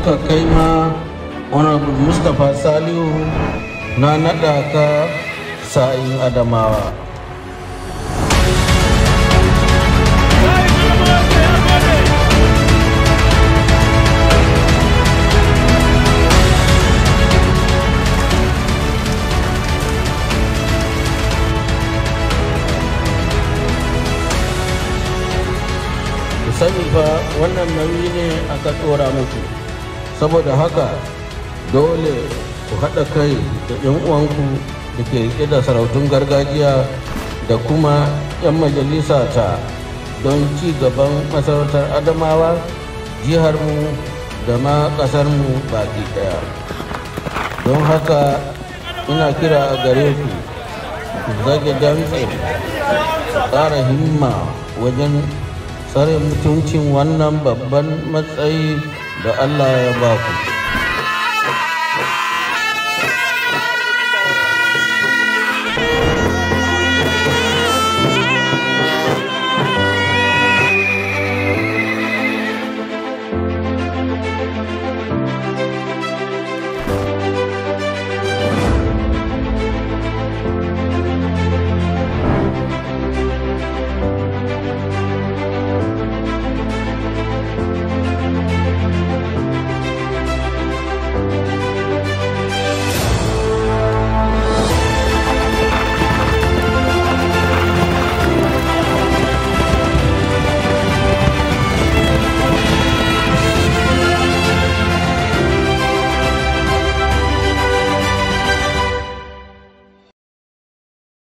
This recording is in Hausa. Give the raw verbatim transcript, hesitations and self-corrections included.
haka kai ma honorable Mustapha Salihu na naɗa ka sa'in Adamawa. Sani fa wannan nauyi ne aka tsora muku, saboda haka dole ku haɗa kai da ‘yan uwanku da ke riƙe da sarautun gargajiya da kuma ‘yan majalisa ta don ci gaban masarautar Adamawa, jiharmu da ma ƙasarmu baki ɗaya. Don haka ina kira a gare ku ku zage damtse, ƙara himma wajen tsare mutuncin wannan babban matsayi da Allah ya ba ku.